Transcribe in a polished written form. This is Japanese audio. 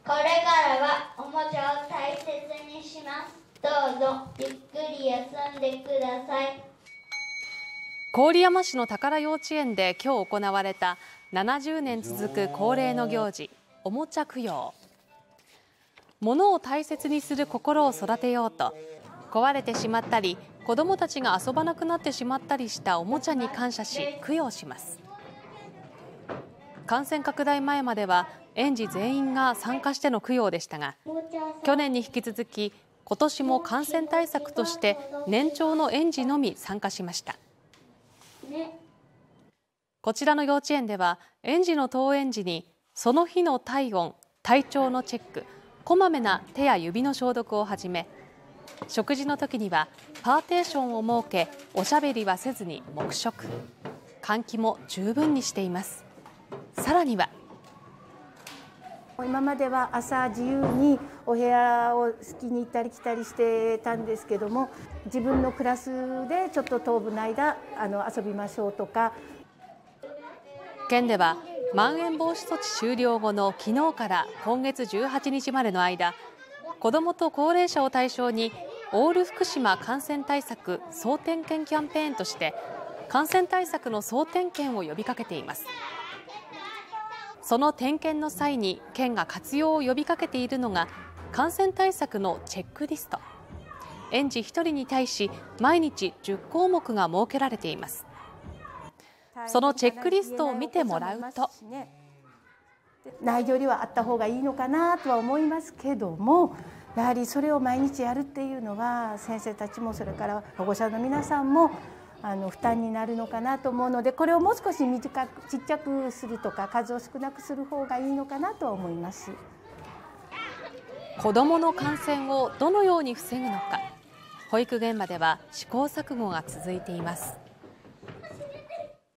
これからはおもちゃを大切にします。どうぞゆっくり休んでください。 郡山市の宝幼稚園で今日行われた70年続く恒例の行事、おもちゃ供養。物を大切にする心を育てようと、壊れてしまったり子どもたちが遊ばなくなってしまったりしたおもちゃに感謝し供養します。感染拡大前までは園児全員が参加しての供養でしたが、去年に引き続き今年も感染対策として年長の園児のみ参加しました。こちらの幼稚園では園児の登園時にその日の体温、体調のチェック、こまめな手や指の消毒をはじめ、食事の時にはパーテーションを設け、おしゃべりはせずに黙食、換気も十分にしています。さらには今までは朝自由にお部屋を好きに行ったり来たりしてたんですけども、自分のクラスでちょっと当分の間遊びましょうとか。 県ではまん延防止措置終了後の昨日から今月18日までの間、子どもと高齢者を対象にオール福島感染対策総点検キャンペーンとして感染対策の総点検を呼びかけています。その点検の際に県が活用を呼びかけているのが感染対策のチェックリスト。園児1人に対し毎日10項目が設けられています。そのチェックリストを見てもらうと、 内容量はあった方がいいのかなとは思いますけども、やはりそれを毎日やるっていうのは先生たちもそれから保護者の皆さんも負担になるのかなと思うので、これをもう少し短くちっちゃくするとか数を少なくする方がいいのかなとは思います。 子どもの感染をどのように防ぐのか、保育現場では試行錯誤が続いています。